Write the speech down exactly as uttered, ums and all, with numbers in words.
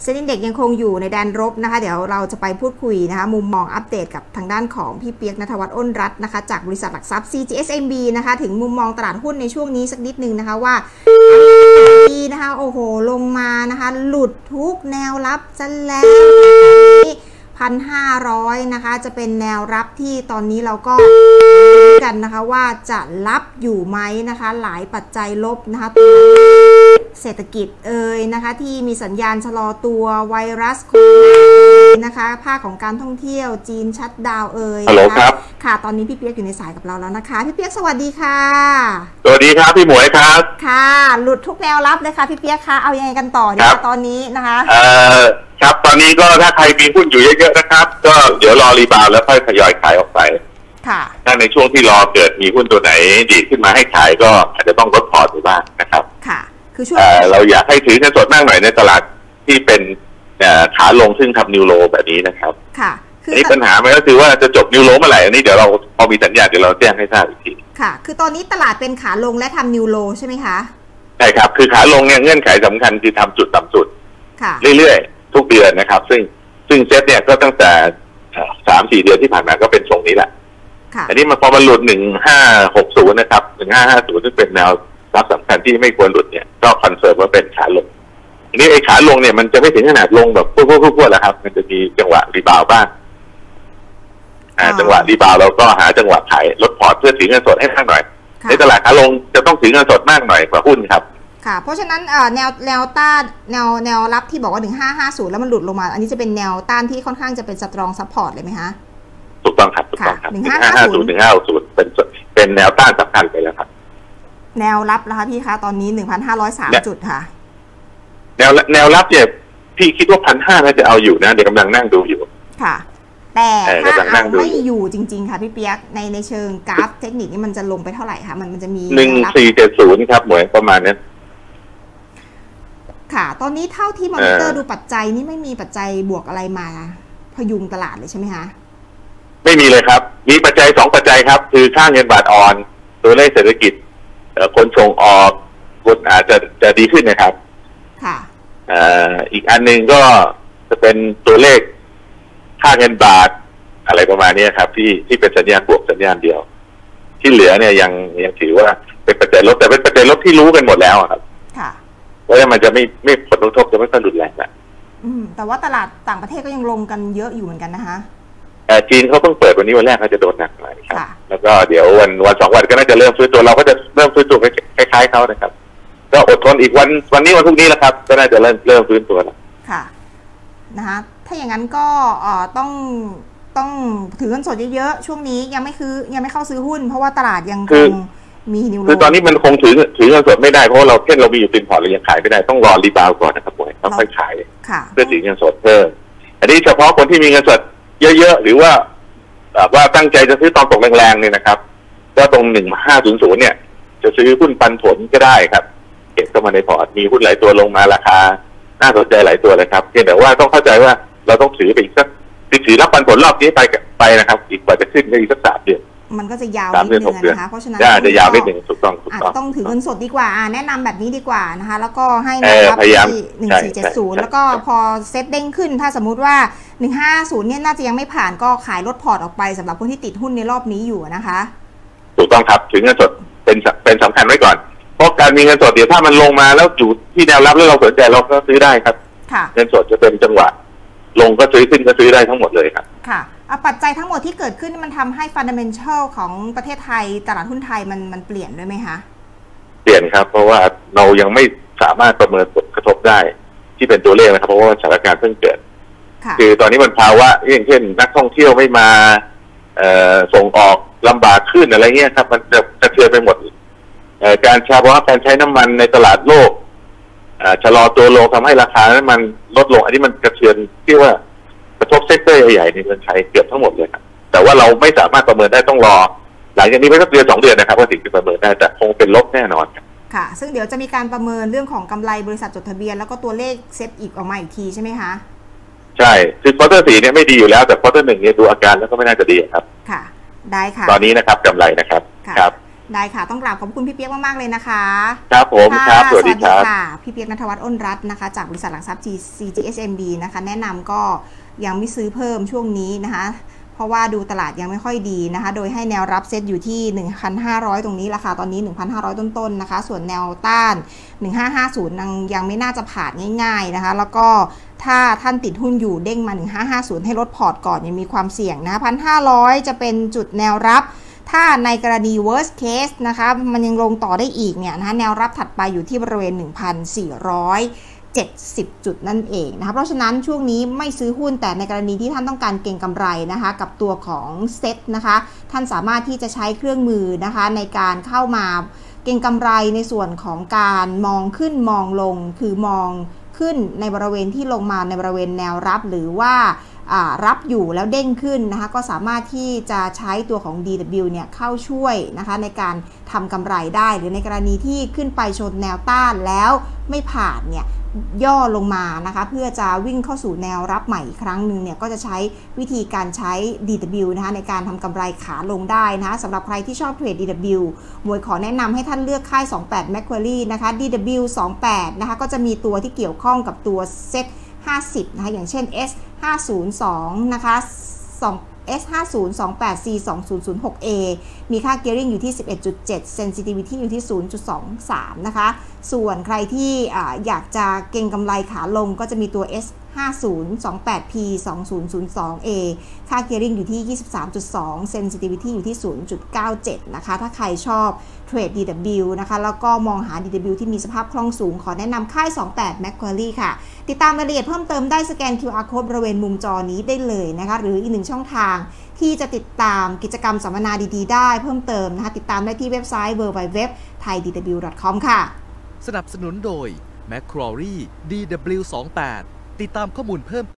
เซ็นดิ้งเด็กยังคงอยู่ในแดนรบนะคะเดี๋ยวเราจะไปพูดคุยนะคะมุมมองอัปเดตกับทางด้านของพี่เปียกณัฐวัฒน์อ้นรัตน์นะคะจากบริษัทหลักทรัพย์ ซี จี เอส เอ็ม บี นะคะถึงมุมมองตลาดหุ้นในช่วงนี้สักนิดนึงนะคะว่าดีนะคะโอ้โหลงมานะคะหลุดทุกแนวรับซะแล้วพันห้าร้อยนะคะจะเป็นแนวรับที่ตอนนี้เราก็กันนะคะว่าจะรับอยู่ไหมนะคะหลายปัจจัยลบนะคะเศรษฐกิจเอ่ยนะคะที่มีสัญญาณชะลอตัวไวรัสโควิดนะคะภาคของการท่องเที่ยวจีนชัตดาวน์เอ่ยนะคะค่ะตอนนี้พี่เปียกอยู่ในสายกับเราแล้วนะคะพี่เปียกสวัสดีค่ะสวัสดีครับพี่หมวยครับค่ะหลุดทุกแนวรับเลยค่ะพี่เปียกคะเอายังไงกันต่อดีคะตอนนี้นะคะเอ่อครับตอนนี้ก็ถ้าใครมีหุ้นอยู่เยอะๆนะครับก็เดี๋ยวรอรีบาวแล้วค่อยทยอยขายออกไปค่ะถ้าในช่วงที่รอเกิดมีหุ้นตัวไหนดีขึ้นมาให้ขายก็อาจจะต้องลดพอร์ตไปบ้างนะครับค่ะคือช่วงเราอยากให้ถือเงินสดมากหน่อยในตลาดที่เป็นขาลงซึ่งทำนิวโรแบบนี้นะครับค่ะคือปัญหามันก็คือว่าจะจบนิวโรเมื่อไหร่อันนี้เดี๋ยวเราพอมีสัญญาณเดี๋ยวเราแจ้งให้ทราบอีกทีค่ะคือตอนนี้ตลาดเป็นขาลงและทำนิวโรใช่ไหมคะใช่ครับคือขาลงเนี่ยเงื่อนไขสำคัญคือทำจุดต่ำสุดเรื่อยๆทุกเดือนนะครับซึ่งซึ่งเซ็ตเนี่ยก็ตั้งแต่สามสี่เดือนที่ผ่านมาก็เป็นทรงนี้แหละอันนี้มันพอมันหลุดหนึ่งห้าหกศูนย์นะครับหนึ่งห้าห้าศูนย์ซึ่งเป็นแนวรับสำคัญที่ไม่ควรหลุดเนี่ยก็คอนเฟิร์มว่าเป็นขาลงอันนี้ไอ้ขาลงเนี่ยมันจะไม่ถึงขนาดลงแบบพุ่งๆๆแล้วครับมันจะมีจังหวะรีบาวบ้างอ่าจังหวะรีบาวเราก็หาจังหวะขายลดพอร์ตเพื่อถือเงินสดให้มากหน่อยในตลาดขาลงจะต้องถือเงินสดมากหน่อยกว่าหุ้นครับค่ะเพราะฉะนั้นแนวแนวต้านแนวแนวรับที่บอกว่าหนึ่งห้าห้าศูนย์แล้วมันหลุดลงมาอันนี้จะเป็นแนวต้านที่ค่อนข้างจะเป็นสตรองซัพพอร์ตเลยไหมคะถูกต้องครับถูกต้องครับหนึ่งห้าห้าศูนย์หนึ่งห้าศูนย์เป็นเป็นแนวต้านสำคัญไปแล้วครับแนวรับนะคะพี่คะตอนนี้หนึ่งพันห้าร้อยสามจุดค่ะแนวแนวรับเนี่ยพี่คิดว่าพันห้าน่าจะเอาอยู่นะเดี๋ยวกำลังนั่งดูอยู่ค่ะแต่ถ้าเอาไม่อยู่จริงๆค่ะพี่เปียกในในเชิงกราฟเทคนิคนี่มันจะลงไปเท่าไหร่คะมันมันจะมีหนึ่งสี่เจ็ดศูนย์ครับเหมือนประมาณนี้ค่ะตอนนี้เท่าที่มอนิเตอร์ดูปัจจัยนี่ไม่มีปัจจัยบวกอะไรมาพยุงตลาดเลยใช่ไหมคะไม่มีเลยครับมีปัจจัยสองปัจจัยครับคือค่าเงินบาทอ่อนตัวเลขเศรษฐกิจคนส่งออกคนอาจจะจะดีขึ้นนะครับค่ะอีกอันหนึ่งก็จะเป็นตัวเลขค่าเงินบาทอะไรประมาณนี้ครับที่ที่เป็นสัญญาณบวกสัญญาณเดียวที่เหลือเนี่ยยังยังถือว่าเป็นปัจจัยลบแต่เป็นปัจจัยลบที่รู้กันหมดแล้วครับค่ะเพราะว่ามันจะไม่ไม่ผลกระทบจะไม่ค่อยรุนแรงนะอืมแต่ว่าตลาดต่างประเทศก็ยังลงกันเยอะอยู่เหมือนกันนะคะแต่จีนเขาเพิ่งเปิดวันนี้วันแรกเขาจะโดนหนักหน่อยครับแล้วก็เดี๋ยววันวันสองวันก็น่าจะเริ่มฟื้นตัวเราก็จะเริ่มฟื้นตัวคล้ายๆเขานะครับก็อดทนอีกวันวันนี้วันพรุ่งนี้แล้วครับก็น่าจะเริ่มเริ่มฟื้นตัวแล้วค่ะนะคะถ้าอย่างนั้นก็เอ่อต้องต้องถือเงินสดเยอะๆช่วงนี้ยังไม่คือยังไม่เข้าซื้อหุ้นเพราะว่าตลาดยังคงมีนิวโรคือตอนนี้มันคงถือถือเงินสดไม่ได้เพราะเราเช่นเรามีอยู่ตินพอร์ตเรายังขายไม่ได้ต้องรอรีบาวก่อนนะครับผมต้องค่อยขายเพื่อถือเงินสดเพิ่มอันนี้เฉพาะคนที่มีเงินสดเยอะๆหรือว่าแบบว่าตั้งใจจะซื้อตอนตกแรงๆเนี่ยนะครับก็ตรงหนึ่งห้าศูนย์ศูนย์เนี่ยจะซื้อหุ้นปันผลก็ได้ครับเก็บเข้ามาในพอร์ตมีหุ้นหลายตัวลงมาราคาน่าสนใจหลายตัวเลยครับเพียงแต่ว่าต้องเข้าใจว่าเราต้องถือไปอีกสักถือรับปันผลรอบนี้ไปไปนะครับอีกกว่าจะขึ้นก็อีกสักสามเดือนมันก็จะยาวนิดนึงนะคะเพราะฉะนั้นจะยาวนิดนึงถูกต้องอาจจะต้องถือเงินสดดีกว่าแนะนำแบบนี้ดีกว่านะคะแล้วก็ให้แนวรับที่หนึ่งสี่เจ็ดศูนย์แล้วก็พอเซ็ตเด้งขึ้นถ้าสมมุติว่าหนึ่งห้าศูนย์เนี่ยน่าจะยังไม่ผ่านก็ขายลดพอร์ตออกไปสำหรับคนที่ติดหุ้นในรอบนี้อยู่นะคะถูกต้องครับถือเงินสดเป็นเป็นสำคัญไว้ก่อนเพราะการมีเงินสดเดี๋ยวถ้ามันลงมาแล้วอยู่ที่แนวรับแล้วเราสนใจเราก็ซื้อได้ครับเงินสดจะเป็นจังหวะลงก็ซื้อขึ้นก็ซื้อได้ทั้งหมดเลยครับค่ะปัจจัยทั้งหมดที่เกิดขึ้นมันทำให้ฟันดัมเมนทัลของประเทศไทยตลาดหุ้นไทยมันมันเปลี่ยนด้วยไหมคะเปลี่ยนครับเพราะว่าเรายังไม่สามารถประเมินผลกระทบได้ที่เป็นตัวเลขนะครับเพราะว่าสถานการณ์เพิ่งเกิดคือตอนนี้มันภาวะอย่างเช่นนักท่องเที่ยวไม่มาส่งออกลำบากขึ้นอะไรเงี้ยครับมันจะกระเทือนไปหมดการชาเพราะว่าการใช้น้ำมันในตลาดโลกชะลอตัวลงทำให้ราคาน้ำมันลดลงอันนี้มันกระเทือนที่ว่ากระทบเซกเตอร์ใหญ่ๆในเมืองไทยเกือบทั้งหมดเลยครับแต่ว่าเราไม่สามารถประเมินได้ต้องรอหลังจากนี้ไปสักเดือนสองเดือนนะครับว่าถึงจะประเมินได้แต่คงเป็นลบแน่นอนค่ะซึ่งเดี๋ยวจะมีการประเมินเรื่องของกำไรบริษัทจดทะเบียนแล้วก็ตัวเลขเซตอีกออกมาอีกทีใช่ไหมคะใช่คือควอเตอร์สี่เนี่ยไม่ดีอยู่แล้วแต่ควอเตอร์หนึ่งเนี่ยดูอาการแล้วก็ไม่น่าจะดีครับค่ะได้ค่ะตอนนี้นะครับกำไรนะครับครับได้ค่ะต้องกราบขอบคุณพี่เปียกมากๆเลยนะคะครับผมครับสวัสดีค่ะพี่เปียกณัฐวัฒน์อ้นรัตน์นะคะจากบริษัทหลักทรัพย์ ซี จี เอส เอ็ม บี นะคะแนะนำก็ยังไม่ซื้อเพิ่มช่วงนี้นะคะเพราะว่าดูตลาดยังไม่ค่อยดีนะคะโดยให้แนวรับเซตอยู่ที่ หนึ่งพันห้าร้อย ตรงนี้ราคาตอนนี้ หนึ่งพันห้าร้อย ต้นๆนะคะส่วนแนวต้านหนึ่งพันห้าร้อยห้าสิบยังยังไม่น่าจะผ่านง่ายๆนะคะแล้วก็ถ้าท่านติดหุ้นอยู่เด้งมาหนึ่งพันห้าร้อยห้าสิบให้ลดพอร์ตก่อนยังมีความเสี่ยงนะ หนึ่งพันห้าร้อย จะเป็นจุดแนวรับถ้าในกรณี worst case นะคะมันยังลงต่อได้อีกเนี่ยนะคะแนวรับถัดไปอยู่ที่บริเวณ หนึ่งพันสี่ร้อยเจ็ดสิบ จุดนั่นเองนะคะเพราะฉะนั้นช่วงนี้ไม่ซื้อหุ้นแต่ในกรณีที่ท่านต้องการเก็งกำไรนะคะกับตัวของเซ็ตนะคะท่านสามารถที่จะใช้เครื่องมือนะคะในการเข้ามาเก็งกำไรในส่วนของการมองขึ้นมองลงคือมองขึ้นในบริเวณที่ลงมาในบริเวณแนวรับหรือว่ารับอยู่แล้วเด้งขึ้นนะคะก็สามารถที่จะใช้ตัวของ ดี ดับเบิลยู เนี่ยเข้าช่วยนะคะในการทำกำไรได้หรือในกรณีที่ขึ้นไปชนแนวต้านแล้วไม่ผ่านเนี่ยย่อลงมานะคะเพื่อจะวิ่งเข้าสู่แนวรับใหม่อีกครั้งหนึ่งเนี่ยก็จะใช้วิธีการใช้ ดี ดับเบิลยู นะคะในการทำกำไรขาลงได้นะคะสำหรับใครที่ชอบเทรด ดี ดับเบิลยู มวยขอแนะนำให้ท่านเลือกค่ายสองสิบแปด Macquarie นะคะ ดี ดับเบิลยู สองสิบแปดนะคะก็จะมีตัวที่เกี่ยวข้องกับตัวเซ็ตห้าสิบนะคะอย่างเช่น เอส ห้าศูนย์สอง นะคะเอส ห้าศูนย์ สองแปด ซี สองศูนย์ศูนย์หก เอ มีค่า gearing อยู่ที่ สิบเอ็ดจุดเจ็ด sensitivity อยู่ที่ ศูนย์จุดสองสาม นะคะส่วนใครที่อยากจะเก็งกำไรขาลงก็จะมีตัว เอส ห้าศูนย์ สองแปด พี สองศูนย์ศูนย์สอง เอ ค่า gearing อยู่ที่ ยี่สิบสามจุดสอง sensitivity อยู่ที่ ศูนย์จุดเก้าเจ็ด นะคะถ้าใครชอบเทรด ดี ดับเบิลยู นะคะแล้วก็มองหา ดี ดับเบิลยู ที่มีสภาพคล่องสูงขอแนะนำค่ายสองสิบแปด Macquarie ค่ะติดตามรายละเอียดเพิ่มเติมได้สแกน คิว อาร์ Code บริเวณมุมจอนี้ได้เลยนะคะหรืออีกหนึ่งช่องทางที่จะติดตามกิจกรรมสัมมนาดีๆได้เพิ่มเติมนะคะติดตามได้ที่เว็บไซต์ ดับเบิลยู ดับเบิลยู ดับเบิลยู ดอท ไทย ดี ดับเบิลยู ดอท คอม ค่ะสนับสนุนโดย Macquarie ดี ดับเบิลยู สองสิบแปด ติดตามข้อมูลเพิ่ม